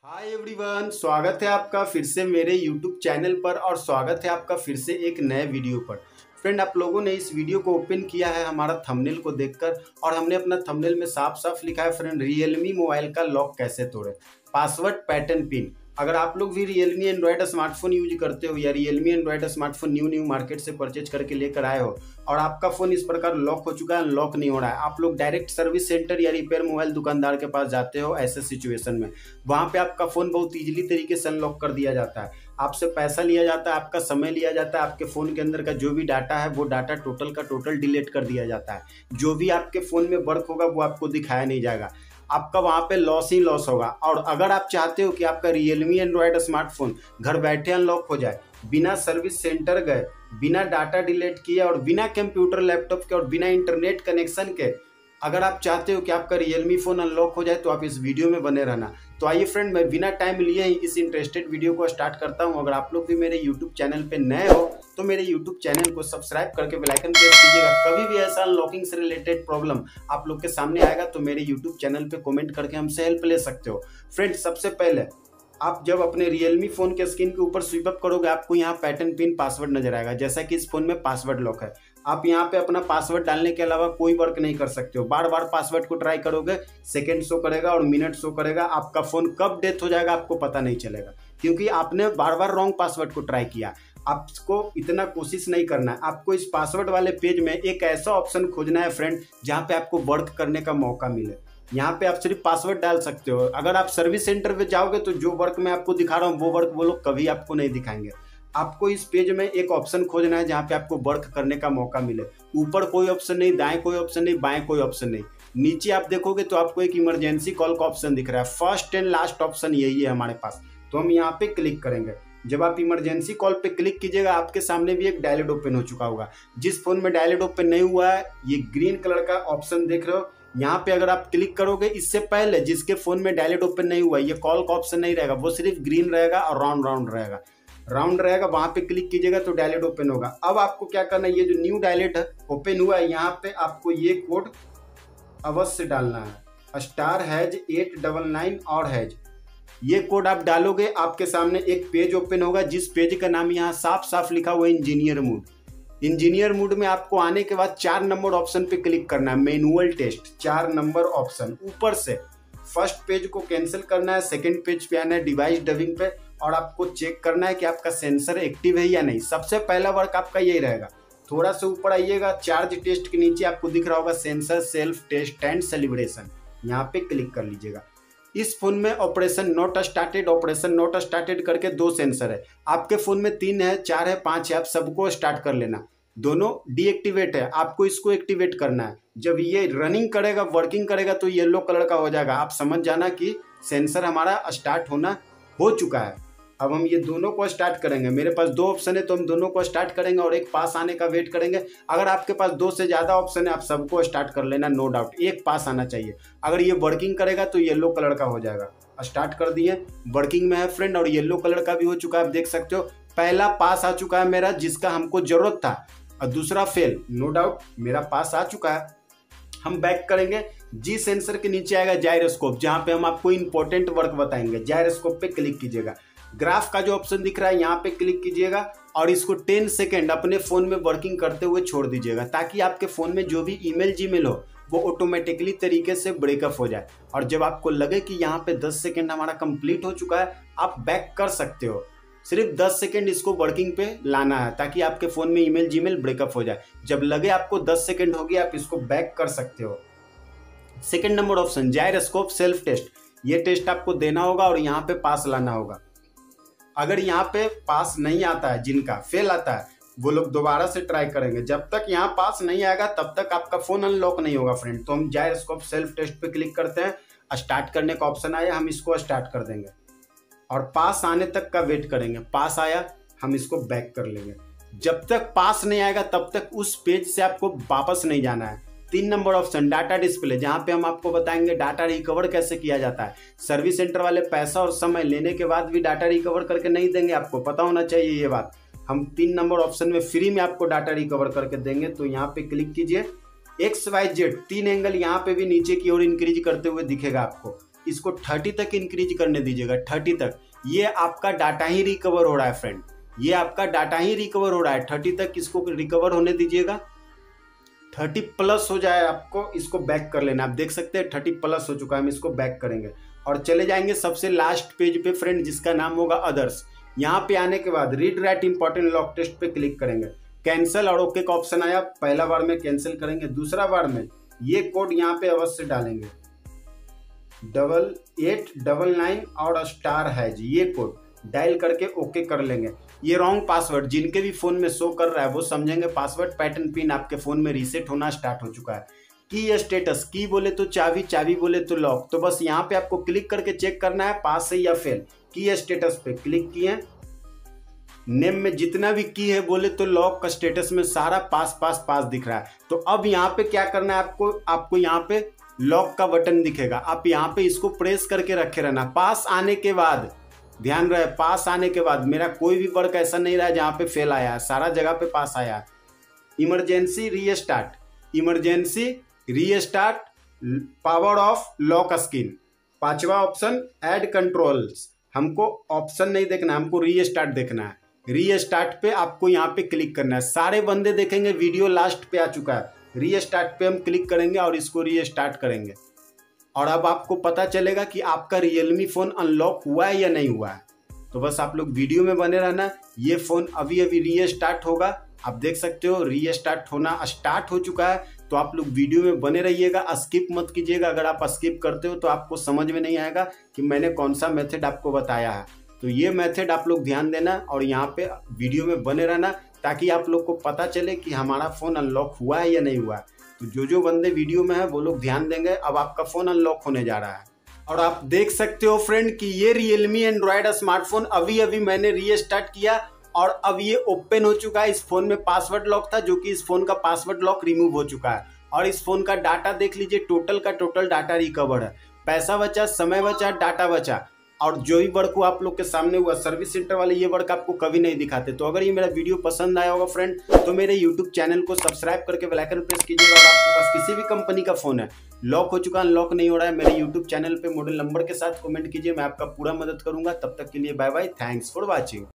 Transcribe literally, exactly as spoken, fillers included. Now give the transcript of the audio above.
Hi everyone, स्वागत है आपका फिर से मेरे यूट्यूब चैनल पर और स्वागत है आपका फिर से एक नए वीडियो पर। फ्रेंड, आप लोगों ने इस वीडियो को ओपन किया है हमारा थंबनेल को देखकर और हमने अपना थंबनेल में साफ साफ लिखा है फ्रेंड, रियलमी मोबाइल का लॉक कैसे तोड़े, पासवर्ड पैटर्न पिन। अगर आप लोग भी रियलमी एंड्रॉयड स्मार्टफोन यूज करते हो या Realme Android smartphone new new market से परचेज करके लेकर आए हो और आपका फोन इस प्रकार लॉक हो चुका है, लॉक नहीं हो रहा है, आप लोग डायरेक्ट सर्विस सेंटर या रिपेयर मोबाइल दुकानदार के पास जाते हो, ऐसे सिचुएशन में वहां पे आपका फोन बहुत इजीली तरीके से अनलॉक कर दिया जाता है। आपसे पैसा लिया जाता है, आपका समय लिया जाता है, आपके फोन के अंदर का जो भी डाटा है वो डाटा टोटल का टोटल डिलीट कर दिया जाता है। जो भी आपके फोन में वर्क होगा वो आपको दिखाया नहीं जाएगा, आपका वहां पे लॉस ही लॉस होगा। और अगर आप चाहते हो कि आपका रियलमी एंड्रॉयड स्मार्टफोन घर बैठे अनलॉक हो जाए, बिना सर्विस सेंटर गए, बिना डाटा डिलीट किए और बिना कंप्यूटर लैपटॉप के और बिना इंटरनेट कनेक्शन के, अगर आप चाहते हो कि आपका रियलमी फोन अनलॉक हो जाए तो आप इस वीडियो में बने रहना। तो आइए फ्रेंड, मैं बिना टाइम लिए ही इस इंटरेस्टेड वीडियो को स्टार्ट करता हूं। अगर आप लोग भी मेरे यूट्यूब चैनल पे नए हो तो मेरे यूट्यूब चैनल को सब्सक्राइब करके बेल आइकन प्रेस कीजिएगा। कभी भी ऐसा अनलॉकिंग से रिलेटेड प्रॉब्लम आप लोग के सामने आएगा तो मेरे यूट्यूब चैनल पे कमेंट करके हमसे हेल्प ले सकते हो। फ्रेंड, सबसे पहले आप जब अपने रियलमी फोन के स्क्रीन के ऊपर स्वीप अप करोगे, आपको यहाँ पैटर्न पिन पासवर्ड नजर आएगा। जैसा कि इस फोन में पासवर्ड लॉक है, आप यहाँ पे अपना पासवर्ड डालने के अलावा कोई वर्क नहीं कर सकते हो। बार बार पासवर्ड को ट्राई करोगे, सेकंड शो करेगा और मिनट शो करेगा, आपका फोन कब डेथ हो जाएगा आपको पता नहीं चलेगा, क्योंकि आपने बार बार रॉन्ग पासवर्ड को ट्राई किया। आपको इतना कोशिश नहीं करना है, आपको इस पासवर्ड वाले पेज में एक ऐसा ऑप्शन खोजना है फ्रेंड जहाँ पे आपको वर्क करने का मौका मिले। यहाँ पे आप सिर्फ पासवर्ड डाल सकते हो। अगर आप सर्विस सेंटर पे जाओगे तो जो वर्क मैं आपको दिखा रहा हूँ वो वर्क वो लोग कभी आपको नहीं दिखाएंगे। आपको इस पेज में एक ऑप्शन खोजना है जहाँ पे आपको वर्क करने का मौका मिले। ऊपर कोई ऑप्शन नहीं, दाएं कोई ऑप्शन नहीं, बाएं कोई ऑप्शन नहीं, नीचे आप देखोगे तो आपको एक इमरजेंसी कॉल का ऑप्शन दिख रहा है। फर्स्ट एंड लास्ट ऑप्शन यही है हमारे पास, तो हम यहाँ पे क्लिक करेंगे। जब आप इमरजेंसी कॉल पे क्लिक कीजिएगा, आपके सामने भी एक डायलेट ओपन हो चुका होगा। जिस फोन में डायलेट ओपन नहीं हुआ है, ये ग्रीन कलर का ऑप्शन देख रहे हो, यहाँ पे अगर आप क्लिक करोगे, इससे पहले जिसके फोन में डायलेट ओपन नहीं हुआ, ये कॉल का ऑप्शन नहीं रहेगा, वो सिर्फ ग्रीन रहेगा और राउंड राउंड रहेगा, राउंड रहेगा। वहां पे क्लिक कीजिएगा तो डायलेट ओपन होगा। अब आपको क्या करना है, ये जो न्यू डायलेट ओपन हुआ है, यहाँ पे आपको ये कोड अवश्य डालना है, star hash eight double nine और हैज। ये कोड आप डालोगे, आपके सामने एक पेज ओपन होगा, जिस पेज का नाम यहाँ साफ साफ लिखा हुआ है इंजीनियर मोड। इंजीनियर मोड में आपको आने के बाद चार नंबर ऑप्शन पे क्लिक करना है, मैनुअल टेस्ट, चार नंबर ऑप्शन। ऊपर से फर्स्ट पेज को कैंसिल करना है, सेकंड पेज पे आना है डिवाइस डबिंग पे और आपको चेक करना है कि आपका सेंसर एक्टिव है या नहीं। सबसे पहला वर्क आपका यही रहेगा। थोड़ा सा ऊपर आइएगा, चार्ज टेस्ट के नीचे आपको दिख रहा होगा sensor self test and calibration, यहाँ पे क्लिक कर लीजिएगा। इस फोन में operation not started, operation not started करके दो सेंसर है। आपके फोन में तीन है, चार है, पांच है, आप सबको स्टार्ट कर लेना। दोनों डीएक्टिवेट है, आपको इसको एक्टिवेट करना है। जब ये रनिंग करेगा, वर्किंग करेगा तो येलो कलर का हो जाएगा, आप समझ जाना कि सेंसर हमारा स्टार्ट होना हो चुका है। अब हम ये दोनों को स्टार्ट करेंगे। मेरे पास दो ऑप्शन है तो हम दोनों को स्टार्ट करेंगे और एक पास आने का वेट करेंगे। अगर आपके पास दो से ज़्यादा ऑप्शन है, आप सबको स्टार्ट कर लेना, नो डाउट एक पास आना चाहिए। अगर ये वर्किंग करेगा तो येलो कलर का हो जाएगा। स्टार्ट कर दिए, वर्किंग में है फ्रेंड और येलो कलर का भी हो चुका है, आप देख सकते हो। पहला पास आ चुका है मेरा, जिसका हमको जरूरत था, और दूसरा फेल, नो डाउट मेरा पास आ चुका है। हम बैक करेंगे, जी सेंसर के नीचे आएगा जायरोस्कोप, जहाँ पे हम आपको इंपॉर्टेंट वर्क बताएंगे। जायरोस्कोप पे क्लिक कीजिएगा, ग्राफ का जो ऑप्शन दिख रहा है यहाँ पे क्लिक कीजिएगा और इसको टेन सेकेंड अपने फोन में वर्किंग करते हुए छोड़ दीजिएगा, ताकि आपके फोन में जो भी ईमेल जीमेल हो वो ऑटोमेटिकली तरीके से ब्रेकअप हो जाए। और जब आपको लगे कि यहाँ पे दस सेकेंड हमारा कंप्लीट हो चुका है, आप बैक कर सकते हो। सिर्फ दस सेकेंड इसको वर्किंग पे लाना है, ताकि आपके फोन में ईमेल जीमेल ब्रेकअप हो जाए। जब लगे आपको दस सेकेंड हो गया, आप इसको बैक कर सकते हो। Second number option gyroscope self test, ये टेस्ट आपको देना होगा और यहाँ पे पास लाना होगा। अगर यहाँ पे पास नहीं आता है, जिनका फेल आता है, वो लोग दोबारा से ट्राई करेंगे। जब तक यहाँ पास नहीं आएगा तब तक आपका फोन अनलॉक नहीं होगा फ्रेंड। तो हम जायरोस्कोप सेल्फ टेस्ट पे क्लिक करते हैं, स्टार्ट करने का ऑप्शन आया, हम इसको स्टार्ट कर देंगे और पास आने तक का वेट करेंगे। पास आया, हम इसको बैक कर लेंगे। जब तक पास नहीं आएगा तब तक उस पेज से आपको वापस नहीं जाना है। तीन नंबर ऑप्शन डाटा डिस्प्ले, जहां पे हम आपको बताएंगे डाटा रिकवर कैसे किया जाता है। सर्विस सेंटर वाले पैसा और समय लेने के बाद भी डाटा रिकवर करके नहीं देंगे, आपको पता होना चाहिए ये बात। हम तीन नंबर ऑप्शन में फ्री में आपको डाटा रिकवर करके देंगे, तो यहाँ पे क्लिक कीजिए। एक्स वाई जेड तीन एंगल यहाँ पे भी नीचे की ओर इंक्रीज करते हुए दिखेगा आपको। इसको थर्टी तक इंक्रीज करने दीजिएगा, थर्टी तक। ये आपका डाटा ही रिकवर हो रहा है फ्रेंड, ये आपका डाटा ही रिकवर हो रहा है, थर्टी तक इसको रिकवर होने दीजिएगा। थर्टी प्लस हो जाए आपको इसको बैक कर लेना। आप देख सकते हैं थर्टी प्लस हो चुका है, हम इसको बैक करेंगे और चले जाएंगे सबसे लास्ट पेज पे फ्रेंड, जिसका नाम होगा अदर्स। यहाँ पे आने के बाद read write important lock test पे क्लिक करेंगे, कैंसिल और ओके का ऑप्शन आया, पहला बार में कैंसिल करेंगे, दूसरा बार में ये कोड यहाँ पे अवश्य डालेंगे, डबल एट डबल नाइन और स्टार हैज, ये कोड डायल करके ओके कर लेंगे। ये रॉन्ग पासवर्ड जिनके भी फोन में शो कर रहा है वो समझेंगे पासवर्ड पैटर्न पिन आपके फोन में रीसेट होना स्टार्ट हो चुका है। की स्टेटस, की बोले तो चाबी, चाबी बोले तो लॉक, तो बस यहाँ पे आपको क्लिक करके चेक करना है पास है या फेल। की स्टेटस पे क्लिक किए, नेम में जितना भी की है बोले तो लॉक का स्टेटस में सारा पास पास पास दिख रहा है। तो अब यहाँ पे क्या करना है आपको, आपको यहाँ पे लॉक का बटन दिखेगा, आप यहाँ पे इसको प्रेस करके रखे रहना। पास आने के बाद ध्यान रहे, पास आने के बाद मेरा कोई भी वर्क ऐसा नहीं रहा है जहाँ पे फेल आया है, सारा जगह पे पास आया है। Emergency restart, emergency restart power off lock screen, पांचवा ऑप्शन ऐड कंट्रोल्स, हमको ऑप्शन नहीं देखना, हमको रीस्टार्ट देखना है। रीस्टार्ट पे आपको यहाँ पे क्लिक करना है। सारे बंदे देखेंगे वीडियो लास्ट पे आ चुका है, रीस्टार्ट पे हम क्लिक करेंगे और इसको रीस्टार्ट करेंगे और अब आपको पता चलेगा कि आपका रियलमी फ़ोन अनलॉक हुआ है या नहीं हुआ है। तो बस आप लोग वीडियो में बने रहना, ये फ़ोन अभी अभी रीस्टार्ट होगा, आप देख सकते हो रीस्टार्ट होना स्टार्ट हो चुका है। तो आप लोग वीडियो में बने रहिएगा, स्किप मत कीजिएगा, अगर आप स्किप करते हो तो आपको समझ में नहीं आएगा कि मैंने कौन सा मेथड आपको बताया है। तो ये मेथड आप लोग ध्यान देना और यहाँ पे वीडियो में बने रहना ताकि आप लोग को पता चले कि हमारा फ़ोन अनलॉक हुआ है या नहीं हुआ है। तो जो जो बंदे वीडियो में है वो लोग ध्यान देंगे, अब आपका फ़ोन अनलॉक होने जा रहा है। और आप देख सकते हो फ्रेंड कि ये रियलमी एंड्रॉयड स्मार्टफोन अभी अभी मैंने रीस्टार्ट किया और अब ये ओपन हो चुका है। इस फोन में पासवर्ड लॉक था जो कि इस फोन का पासवर्ड लॉक रिमूव हो चुका है और इस फोन का डाटा देख लीजिए, टोटल का टोटल डाटा रिकवर है। पैसा बचा, समय बचा, डाटा बचा और जो भी वर्क हुआ आप लोग के सामने हुआ, सर्विस सेंटर वाले ये वर्क आपको कभी नहीं दिखाते। तो अगर ये मेरा वीडियो पसंद आया होगा फ्रेंड तो मेरे यूट्यूब चैनल को सब्सक्राइब करके बेल आइकन प्रेस कीजिएगा। और आपके पास किसी भी कंपनी का फोन है, लॉक हो चुका, अनलॉक नहीं हो रहा है, मेरे यूट्यूब चैनल पे मॉडल नंबर के साथ कमेंट कीजिए, मैं आपका पूरा मदद करूंगा। तब तक के लिए bye bye, thanks for watching.